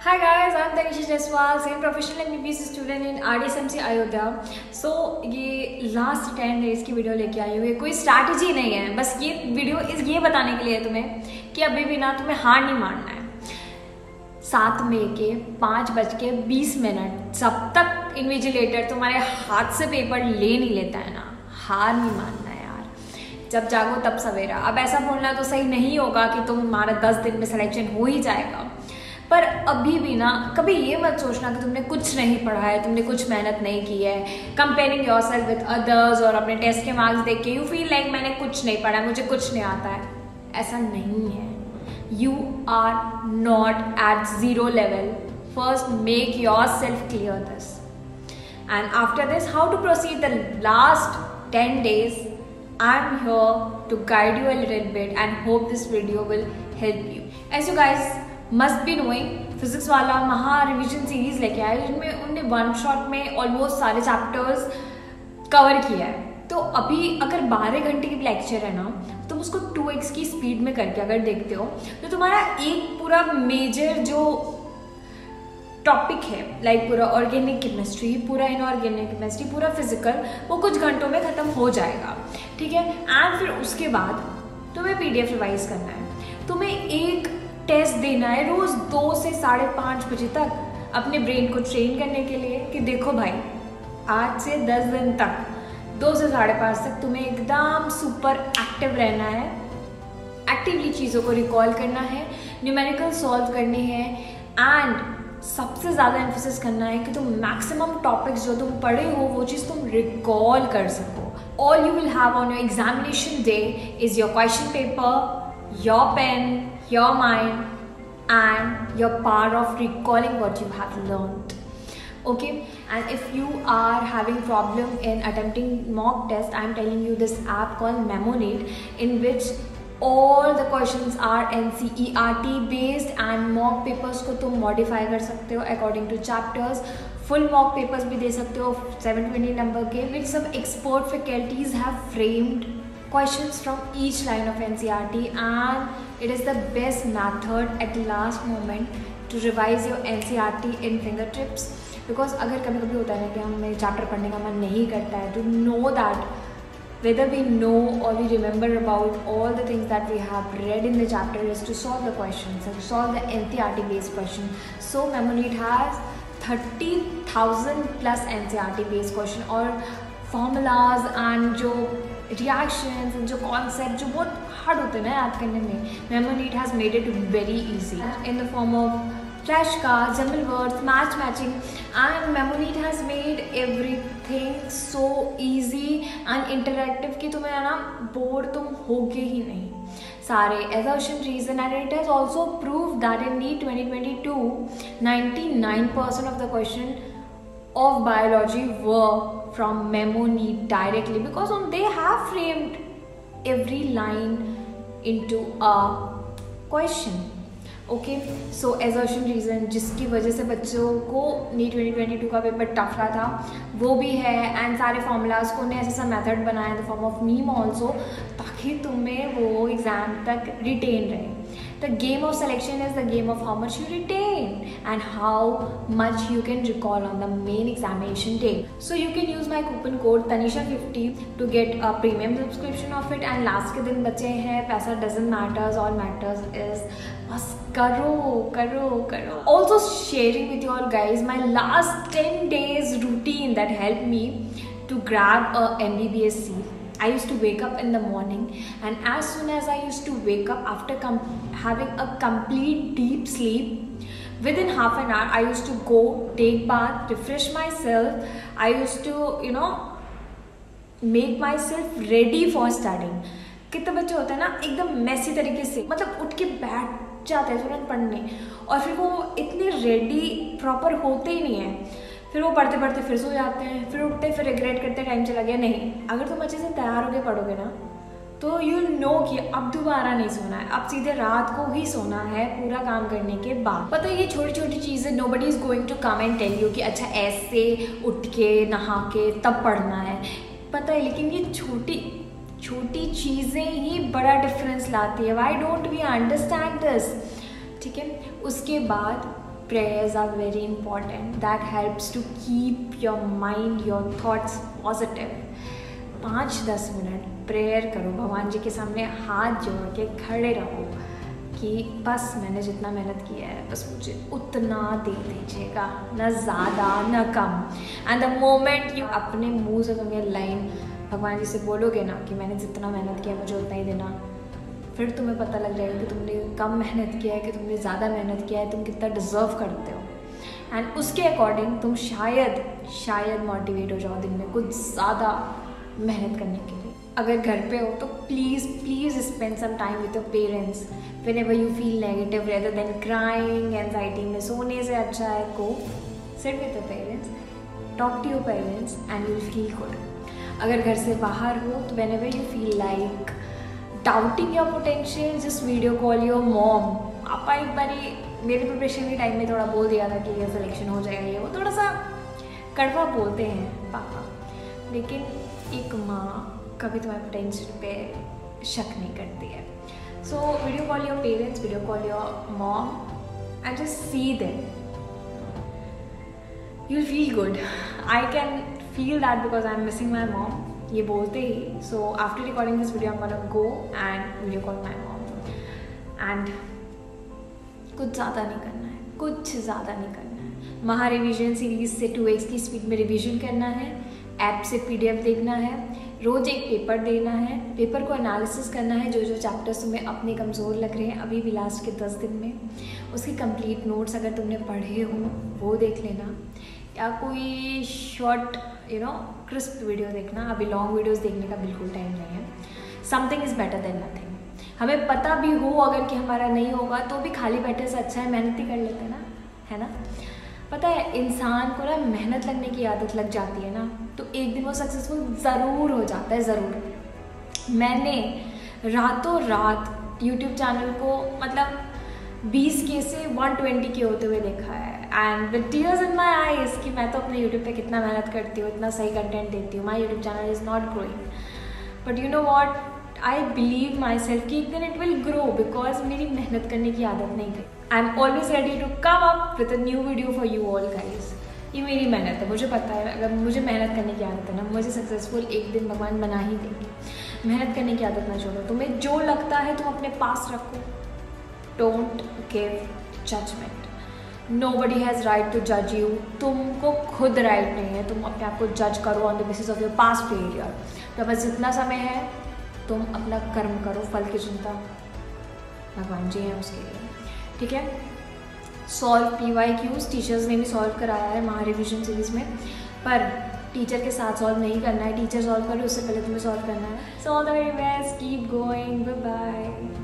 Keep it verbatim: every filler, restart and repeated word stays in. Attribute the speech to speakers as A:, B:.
A: Hi guys, I'm Tanisha Jaiswal, same professional M B B S student in R D S M C Ayodhya. So ये last ten days की video लेके आई हूँ। ये कोई strategy नहीं है, बस ये वीडियो इस ये बताने के लिए है तुम्हें कि अभी भी ना तुम्हें हार नहीं मानना है। सात मई के पाँच बज के बीस मिनट जब तक इन्विजिलेटर तुम्हारे हाथ से पेपर ले नहीं लेता है ना, हार नहीं मानना है यार। जब जागो तब सवेरा। अब ऐसा बोलना तो सही नहीं होगा कि तुम्हारा दस दिन में सिलेक्शन हो ही जाएगा, पर अभी भी ना कभी ये मत सोचना कि तुमने कुछ नहीं पढ़ा है, तुमने कुछ मेहनत नहीं की है। कंपेयरिंग योरसेल्फ विद अदर्स और अपने टेस्ट के मार्क्स देख के यू फील लाइक मैंने कुछ नहीं पढ़ा है, मुझे कुछ नहीं आता है। ऐसा नहीं है। You are not at zero level. First make yourself clear this and after this how to proceed the last ten days I am here to guide you a little bit and hope this video will help you. As you guys must be knowing, physics वाला महा revision series लेके आए जिनमें उनने one shot में almost सारे chapters cover किया है। तो अभी अगर बारह घंटे की लेक्चर है ना, तुम उसको टू एक्स की स्पीड में करके अगर देखते हो तो तुम्हारा एक पूरा मेजर जो टॉपिक है, लाइक पूरा ऑर्गेनिक केमिस्ट्री, पूरा इनऑर्गेनिक केमिस्ट्री, पूरा फिजिकल, वो कुछ घंटों में ख़त्म हो जाएगा। ठीक है। एंड फिर उसके बाद तुम्हें पी डी एफ रिवाइज करना है, तुम्हें एक टेस्ट देना है रोज दो से साढ़े पाँच बजे तक अपने ब्रेन को ट्रेन करने के लिए कि देखो भाई आज से दस दिन तक दो से साढ़े पाँच तक तुम्हें एकदम सुपर एक्टिव रहना है, एक्टिवली चीज़ों को रिकॉल करना है, न्यूमेरिकल सॉल्व करने हैं एंड सबसे ज़्यादा एम्फोसिस करना है कि तुम मैक्सिमम टॉपिक्स जो तुम पढ़े हो वो चीज़ तुम रिकॉल कर सको। All you will have on your examination day is your question paper, your pen, your mind, and your power of recalling what you have learned. Okay, and if you are having problem in attempting mock test, I am telling you this app called Memonate, in which all the questions are N C E R T based and mock papers को तुम modify कर सकते हो according to chapters. Full mock papers भी दे सकते हो seven hundred twenty number के, which some expert faculties have framed questions from each line of N C E R T, and it is the best method at the last moment to revise your N C E R T in fingertips. Because अगर कभी कभी होता है ना कि हमें chapter पढ़ने का मन नहीं करता है, to know that whether we know or we remember about all the things that we have read in the chapter is to solve the questions and solve the N C E R T based question. So Memonate has thirty thousand plus N C E R T based question और formulas and जो reactions and जो concept जो बहुत hard होते हैं ना याद करने में, Memonate has made it very easy in the form of flashcards, jumble words, match matching, and Memonate has made everything so easy and interactive कि तुम्हें है ना बोर तुम होगे ही नहीं। सारे assumption reason and it has also proved that in NEET twenty twenty-two ninety-nine percent of the question of biology were from Memonate directly because on they have framed every line into a question. Okay, so assertion reason जिसकी वजह से बच्चों को NEET twenty twenty two का paper tough रहा था वो भी है, एंड सारे फॉर्मूलाज को ने ऐसा सा मेथड बनाया the form of meme also ताकि तुम्हें वो एग्जाम तक रिटेन रहे। The game of selection is the game of how much you retain and how much you can recall on the main examination day. So you can use my coupon code Tanisha fifty to get a premium subscription of it. And last के दिन बचे हैं, पैसा doesn't matters, all matters is बस करो करो करो। Also sharing with you all guys my last ten days routine that helped me to grab a M B B S seat. I used to wake up in the morning and as soon as I used to wake up after com having a complete deep sleep, within half an hour I used to go take bath, refresh myself. I used to you know make myself ready for studying. कितने बच्चे होते हैं ना एकदम मैसी तरीके से मतलब उठ के बैठ जाते हैं तुरंत पढ़ने और फिर वो इतने रेडी प्रॉपर होते ही नहीं है, फिर वो पढ़ते पढ़ते फिर सो जाते हैं, फिर उठते फिर रिग्रेट करते टाइम चला गया। नहीं, अगर तुम अच्छे से तैयार होकर पढ़ोगे ना तो यू नो कि अब दोबारा नहीं सोना है, अब सीधे रात को ही सोना है पूरा काम करने के बाद। पता है ये छोटी छोटी चीज़ें nobody is going to come and tell you कि अच्छा ऐसे उठ के नहा के तब पढ़ना है, पता है, लेकिन ये छोटी छोटी चीज़ें ही बड़ा डिफरेंस लाती है। Why don't we understand this? ठीक है। उसके बाद prayers are very important. That helps to keep your mind, your thoughts positive. पाँच दस मिनट प्रेयर करो, भगवान जी के सामने हाथ जोड़ के खड़े रहो कि बस मैंने जितना मेहनत किया है बस मुझे उतना दे दीजिएगा, ना ज़्यादा ना कम. एंड द मोमेंट यू अपने मुँह से तुम ये लाइन भगवान जी से बोलोगे ना कि मैंने जितना मेहनत किया मुझे उतना ही देना, फिर तुम्हें पता लग जाएगा कि तुमने कम मेहनत किया है कि तुमने ज़्यादा मेहनत किया है, तुम कितना डिज़र्व करते हो. एंड उसके अकॉर्डिंग तुम शायद शायद मोटिवेट हो जाओ दिन में कुछ ज़्यादा मेहनत करने के लिए. अगर घर पे हो तो please please spend some time with your parents whenever you feel negative rather than crying. Anxiety में सोने से अच्छा है को sit with your parents, talk to your parents and you feel good. अगर घर से बाहर हो तो whenever you feel like doubting your potential, just video call your mom. आपा एक बारी मेरे प्रिपरेशन के टाइम में थोड़ा बोल दिया था कि ये सिलेक्शन हो जाएगा, ये वो थोड़ा सा कड़वा बोलते हैं पापा, लेकिन एक माँ कभी तुम्हारे पोटेंशियल पे शक नहीं करती है. So video call your parents, video call your mom and just see them, you will feel good. I can feel that because I am missing my mom. ये बोलते ही so after recording this video I am gonna go and video call my mom. And कुछ ज़्यादा नहीं करना है, कुछ ज़्यादा नहीं करना है. महा रिविजन सीरीज से टू एक्स की स्पीड में रिविजन करना है, ऐप से पीडीएफ देखना है, रोज़ एक पेपर देना है, पेपर को एनालिसिस करना है, जो जो चैप्टर्स तुम्हें अपने कमज़ोर लग रहे हैं अभी भी लास्ट के दस दिन में, उसकी कंप्लीट नोट्स अगर तुमने पढ़े हो वो देख लेना, या कोई short you know crisp video देखना. अभी लॉन्ग वीडियोस देखने का बिल्कुल टाइम नहीं है. Something is better than nothing. हमें पता भी हो अगर कि हमारा नहीं होगा तो भी खाली बैठे से अच्छा है मेहनत ही कर लेते ना, है ना. पता है इंसान को ना मेहनत लगने की आदत लग जाती है ना तो एक दिन वो सक्सेसफुल ज़रूर हो जाता है, ज़रूर. मैंने रातों रात यूट्यूब चैनल को मतलब बीस के से एक सौ बीस के होते हुए देखा है. And with tears in my eyes कि मैं तो अपने यूट्यूब पे कितना मेहनत करती हूँ, इतना सही कंटेंट देती हूँ, my YouTube channel is not growing. But you know what, I believe myself कि एक दिन इट विल ग्रो बिकॉज मेरी मेहनत करने की आदत नहीं गई. I am always ready to come up with a new video for you all guys. ये मेरी मेहनत है, मुझे पता है अगर मुझे मेहनत करने की आदत है ना मुझे सक्सेसफुल एक दिन भगवान बना ही देंगे. मेहनत करने की आदत ना छोड़ो. तुम्हें जो लगता है तुम अपने पास रखो. Don't give judgement. Nobody has right to जज यू. तुमको खुद राइट नहीं है तुम अपने आप को जज करो on the basis of your past failure. तो बस जितना समय है तुम अपना कर्म करो, फल की चिंता भगवान जी हैं उसके लिए. ठीक है. Solve P Y Qs teachers ने भी सॉल्व कराया है महा रिविजन सीरीज में, पर टीचर के साथ सॉल्व नहीं करना है. टीचर सॉल्व करे उससे पहले तुम्हें सॉल्व करना है. So all the very best, keep going, bye bye.